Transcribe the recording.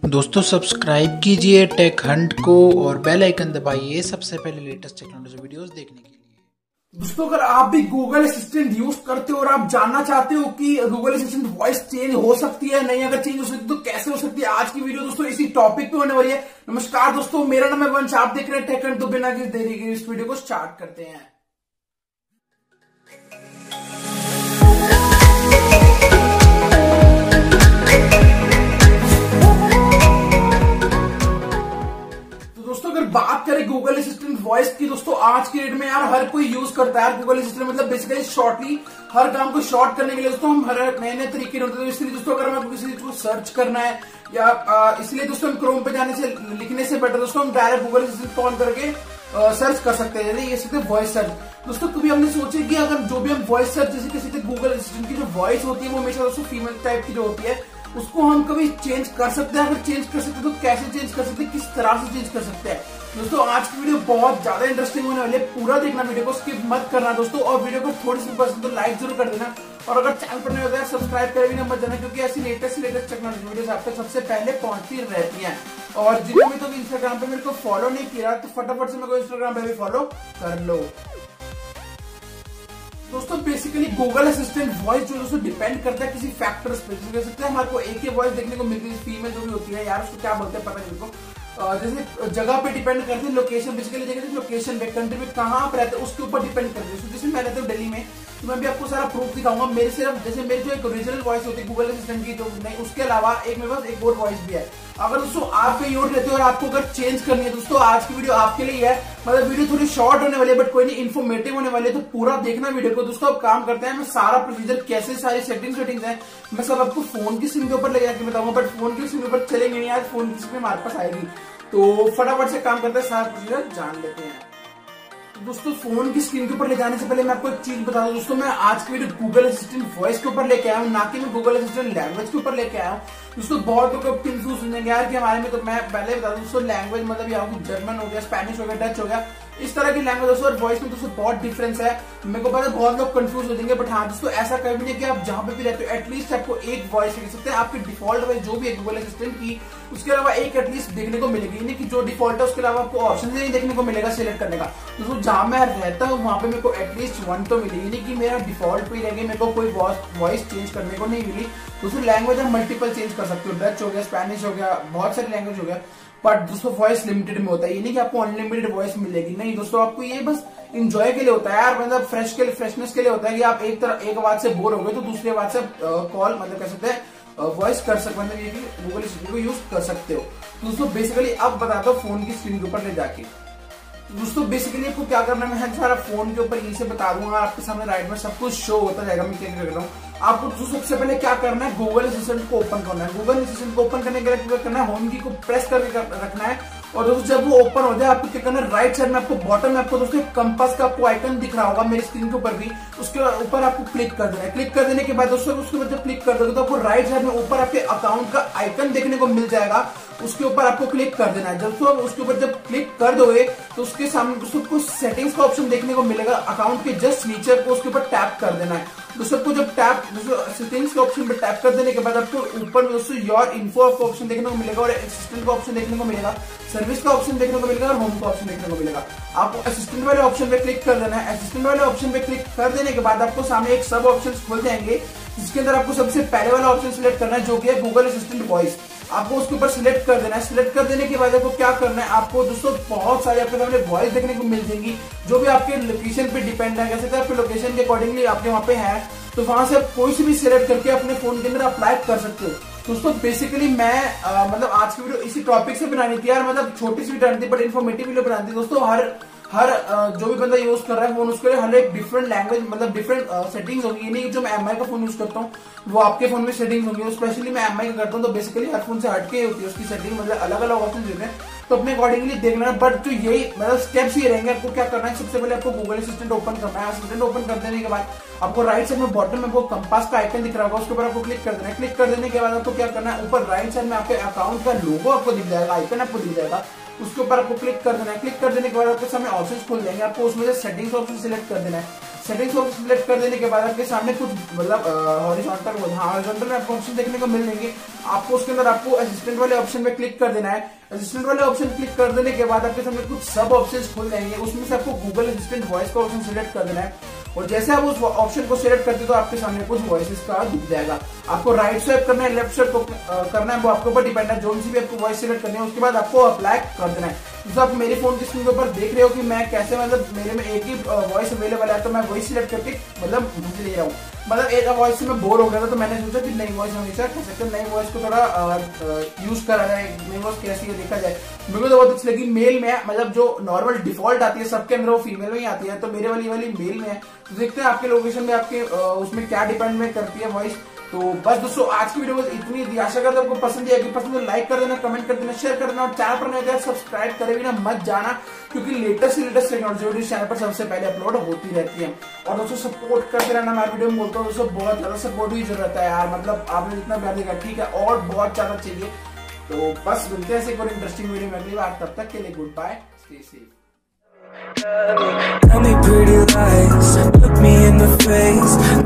दोस्तों सब्सक्राइब कीजिए take Hunt को और बेल आइकन दबाइए सबसे पहले लेटेस्ट टेक्नोलॉजी वीडियोस देखने के लिए। दोस्तों अगर आप भी गूगल असिस्टेंट यूज करते हो और आप जानना चाहते हो कि गूगल असिस्टेंट वॉइस चेंज हो सकती है नहीं, अगर चेंज हो सकती है तो कैसे हो सकती है, आज की वीडियो दोस्तों इसी टॉपिक पे होने वाली है। नमस्कार दोस्तों, मेरा नाम है वंश, आप देख रहे हैं टेक हंट। तो बिना किसी देरी के इस वीडियो को स्टार्ट करते हैं। बात करें गूगल असिस्टेंट वॉइस की दोस्तों, आज के डेट में यार हर कोई यूज करता है यार गूगल असिस्टेंट। मतलब बेसिकली शॉर्टली हर काम को शॉर्ट करने के लिए दोस्तों हम हर नए नए तरीके ढूंढते हैं। इसलिए दोस्तों अगर हमें किसी चीज को सर्च करना है या इसलिए दोस्तों हम क्रोम पे जाने से लिखने से बेटर दोस्तों हम डायरेक्ट गूगल असिस्टेंट ऑन करके सर्च कर सकते हैं। ये सकते वॉइस सर्च। दोस्तों कभी हमने सोचे कि अगर जो भी हम वॉइस सर्च जैसे किसी गूगल असिस्टेंट की जो वॉइस होती है वो हमेशा दोस्तों फीमेल टाइप की जो होती है उसको हम कभी चेंज कर सकते हैं। अगर चेंज कर सकते हैं तो कैसे चेंज कर सकते हैं, किस तरह से चेंज कर सकते हैं। दोस्तों आज की वीडियो बहुत ज्यादा इंटरेस्टिंग होने वाली है, पूरा देखना, वीडियो को स्किप मत करना दोस्तों। और वीडियो को थोड़ी सी पसंद तो लाइक जरूर कर देना और अगर चैनल पर नहीं होता है सब्सक्राइब कर भी मत जाना, क्योंकि ऐसी लेटेस्ट टेक्नोलॉजी वीडियोस आप तक सबसे पहले पहुंचती रहती हैं। और जिन्होंने तो इंस्टाग्राम पे मेरे को फॉलो नहीं किया तो फटाफट से मेरे को इंस्टाग्राम पे भी फॉलो कर लो। दोस्तों बेसिकली गूगल असिस्टेंट वॉइस जो दोस्तों डिपेंड करता है किसी फैक्टर्स पे। जैसे कह सकते हैं हमारे को एक ही वॉइस देखने को मिलती है, फीमेल जो भी होती है यार उसको क्या बोलते हैं पता नहीं को। जैसे जगह पे डिपेंड करती है, लोकेशन बेसिकली देखते हैं लोकेशन पे कंट्री में कहाँ आप रहते हैं उसके ऊपर डिपेंड करती है। जैसे मैं रहता हूँ दिल्ली में तो मैं भी आपको सारा प्रूफ दिखाऊंगा। मेरे सिर्फ जैसे मेरी जो एक ओरिजिनल वॉइस होती है गूगल असिस्टेंट की जो नहीं, उसके अलावा एक मेरे पास एक और वॉइस भी है। अगर दोस्तों आप कहीं और रहते हो और आपको अगर चेंज करनी है दोस्तों आज की वीडियो आपके लिए है। मतलब वीडियो थोड़ी शॉर्ट होने वाली है बट कोई नहीं, इन्फॉर्मेटिव होने वाली है, तो पूरा देखना वीडियो को दोस्तों। अब काम करते हैं, मैं सारा प्रोसीजर कैसे सारी सेटिंग्स है मैं सब आपको फोन की स्क्रीन के ऊपर ले जाके बताऊंगा। बट फोन की स्क्रीन के ऊपर चलेंगे नहीं, आज फोन की स्क्रीन हमारे पास आएगी तो फटाफट से काम करते हैं, सारा प्रोसीजर जान लेते हैं। तो दोस्तों फोन की स्क्रीन के ऊपर ले जाने से पहले मैं आपको एक चीज बता दूं दोस्तों, मैं आज की वीडियो गूगल असिस्टेंट वॉइस के ऊपर लेके आया हूं, ना कि मैं गूगल असिस्टेंट लैंग्वेज के ऊपर लेके आया हूं। दोस्तों बहुत लोग कंफ्यूज हो जाएंगे यार कि हमारे में, तो मैं पहले बता दूं दोस्तों लैंग्वेज मतलब यहाँ जर्मन हो गया, स्पेनिश हो गया, डच हो गया, इस तरह की लैंग्वेज दोस्तों और वॉइस में दोस्तों बहुत डिफरेंस है। मेरे को पता है बहुत लोग कंफ्यूज हो जाएंगे, बट हाँ दोस्तों ऐसा कभी नहीं कि आप जहां पे भी रहते हो एटलीस्ट आपको एक वॉइस देख सकते हैं। आपकी डिफॉल्ट वॉइस जो भी है गूगल असिस्टेंट की उसके अलावा एक एटलीस्ट देखने को मिलेगी, नहीं कि जो डिफॉल्ट है उसके अलावा आपको ऑप्शन नहीं देखने को मिलेगा सिलेक्ट करने का। दोस्तों जहां मैं रहता हूँ वहां पे मेरे को एटलीस्ट वन तो मिलेगी, नहीं कि मेरा डिफॉल्ट पे रहेगी, मेरे को कोई वॉइस चेंज करने को नहीं मिली। दोस्तों लैंग्वेज हम मल्टीपल चेंज कर सकते हो, डच हो गया, स्पेनिश हो गया, बहुत सारी लैंग्वेज हो गया, बट दोस्तों वॉइस लिमिटेड में होता है। ये नहीं कि आपको अनलिमिटेड वॉइस मिलेगी, नहीं दोस्तों, आपको ये बस इंजॉय के लिए होता है यार, मतलब फ्रेशनेस के लिए होता है कि आप एक आवाज से बोर हो गए तो दूसरी आवाज से कॉल मतलब कह सकते हैं वॉइस कर सकते, मतलब ये गूगल असिस्टेंट को यूज कर सकते हो। दोस्तों बेसिकली अब बताता हूँ फोन की स्क्रीन के ऊपर ले जाके। दोस्तों बेसिकली आपको क्या करना है, मैं सारा फोन के ऊपर यहीं से बता दूंगा, आपके सामने राइट में सब कुछ शो होता जाएगा, मैं क्या कर रहा हूँ। आपको तो सबसे पहले क्या करना है, गूगल असिस्टेंट को ओपन करना है। गूगल असिस्टेंट को ओपन करने के लिए क्या करना है, होम की को प्रेस करके रखना है। और दोस्तों जब वो ओपन हो जाए आपको क्या करना है, राइट साइड में आपको बॉटम में आपको दोस्तों कंपास का आपको आइकन दिख रहा होगा, मेरी स्क्रीन के ऊपर भी, उसके ऊपर आपको क्लिक कर देना है। क्लिक कर देने के बाद दोस्तों उसके बाद जब क्लिक कर दोगे तो आपको राइट साइड में ऊपर आपके अकाउंट का आइकन देखने को मिल जाएगा, उसके ऊपर आपको क्लिक कर देना है। दोस्तों उसके ऊपर जब क्लिक कर दोगे तो उसके सामने दोस्तों को सेटिंग्स का ऑप्शन देखने को मिलेगा, अकाउंट के जस्ट नीचे को उसके ऊपर टैप कर देना है। दोस्तों को जब सेटिंग्स के ऑप्शन पे टैप कर देने के बाद आपको ऊपर में दोस्तों योर इन्फो का ऑप्शन देखने को मिलेगा और असिस्टेंट का ऑप्शन देखने को मिलेगा, सर्विस का ऑप्शन देखने को मिलेगा और होम का ऑप्शन देखने को मिलेगा। आपको असिस्टेंट वाले ऑप्शन पे क्लिक कर देना है। असिस्टेंट वाले ऑप्शन पे क्लिक कर देने के बाद आपको सामने एक सब ऑप्शन खुल जाएंगे, जिसके अंदर आपको सबसे पहले वाला ऑप्शन सिलेक्ट करना है जो कि है गूगल असिस्टेंट वॉइस। आपको उसके ऊपर सिलेक्ट कर देना है। सिलेक्ट कर देने के बाद आपको क्या करना है, आपको दोस्तों बहुत सारे आपके सामने वॉइस देखने को मिल जाएंगी जो भी आपके लोकेशन पे डिपेंड है। कैसे आपके लोकेशन के अकॉर्डिंगली आपके वहां पे है तो वहां से आप कोई सी भी सिलेक्ट करके अपने फोन के अंदर अप्लाई कर सकते हो। दोस्तों बेसिकली मैं मतलब आज की वीडियो इसी टॉपिक से बनानी थी यार, मतलब छोटी सी वीडियो थी बट इन्फॉर्मेटिव वीडियो बनानी थी दोस्तों। हर जो भी बंदा यूज कर रहा है फोन उसके लिए हर एक डिफरेंट लैंग्वेज मतलब डिफरेंट सेटिंग्स होंगी। ये नहीं जो मैं एमआई का फोन यूज करता हूँ वो आपके फोन में सेटिंग्स होंगी, स्पेशली मैं एमआई का करता हूँ तो बेसिकली हर फोन से हटके होती है उसकी सेटिंग, मतलब अलग अलग ऑप्शन देते हैं तो अपने अकॉर्डिंगली देखना है। बट जो यही मतलब स्टेप्स ये रहेंगे, आपको क्या करना है, सबसे पहले आपको गूगल असिस्टेंट ओपन करना है। असिस्टेंट ओपन कर देने के बाद आपको राइट साइड में बॉटम में आपको कंपास का आइकन दिख रहा होगा, उसके ऊपर आपको क्लिक कर देना है। क्लिक कर देने के बाद आपको क्या करना है, ऊपर राइट साइड में आपके अकाउंट का लोगो आपको दिख जाएगा, आइकन आपको दिख जाएगा, उसके ऊपर आपको क्लिक कर देना है। क्लिक कर देने के बाद आपके सामने ऑप्शंस खुल जाएंगे, आपको उसमें से सेटिंग्स ऑप्शन सिलेक्ट कर देना है। सेटिंग्स को सिलेक्ट कर देने के बाद आपके सामने कुछ मतलब हॉरिजॉन्टल में आपको ऑप्शन देखने को मिल जाएंगे। आपको उसके अंदर आपको असिस्टेंट वाले ऑप्शन पे क्लिक कर देना है। असिस्टेंट वाले ऑप्शन क्लिक कर देने के बाद आपके सामने कुछ सब ऑप्शंस खुल जाएंगे, उसमें से आपको गूगल असिस्टेंट वॉइस का ऑप्शन सिलेक्ट कर देना है। और जैसे आप उस ऑप्शन को सिलेक्ट करते हो तो आपके सामने कुछ वॉइसेस का दिख जाएगा। आपको राइट स्वाइप करना है, लेफ्ट स्वाइप करना है, वो आपके ऊपर डिपेंड है। जो भी आपको वॉइस सिलेक्ट करनी है उसके बाद आपको अप्लाई कर देना है। तो आप मेरे फोन की स्क्रीन के ऊपर देख रहे हो कि मैं कैसे मतलब मेरे में एक ही वॉइस अवेलेबल है, तो मैं वही सिलेक्ट करके मतलब मुझे ले रहा हूँ। मतलब एक वॉइस से मैं बोर हो गया था, तो मैंने सोचा कि नई वॉइस हमेशा कर सकते, नई वॉइस को थोड़ा यूज करा जाए, नई वॉइस कैसी है देखा जाए। मेरे को तो बहुत अच्छी लगी। मेल में मतलब जो नॉर्मल डिफॉल्ट आती है सबके अंदर वो फीमेल में ही आती है, तो मेरे वाली मेल में है। तो देखते हैं आपके लोकेशन में आपके उसमें क्या डिपेंड में करती है वॉइस। तो बस दोस्तों आज की वीडियो बस इतनी थी। आशा करता हूं आपको पसंद है। पसंद तो लाइक कर देना, कमेंट कर देना, शेयर कर देना और चैनल पर नए सब्सक्राइब करे बिना मत जाना, क्योंकि लेटेस्ट टेक्नोलॉजी वीडियो चैनल पर सबसे पहले अपलोड होती रहती है। और दोस्तों सपोर्ट करते रहना। मैं वीडियो में बोलता हूँ दोस्तों बहुत ज्यादा सपोर्ट की जरूरत है यार, मतलब आपने जितना प्यार दिया ठीक है और बहुत ज्यादा चाहिए। तो बस मिलते हैं ऐसे कोई इंटरेस्टिंग वीडियो में अगली बार, तब तक के लिए good bye, stay safe. Tell me pretty lies, look me in the face.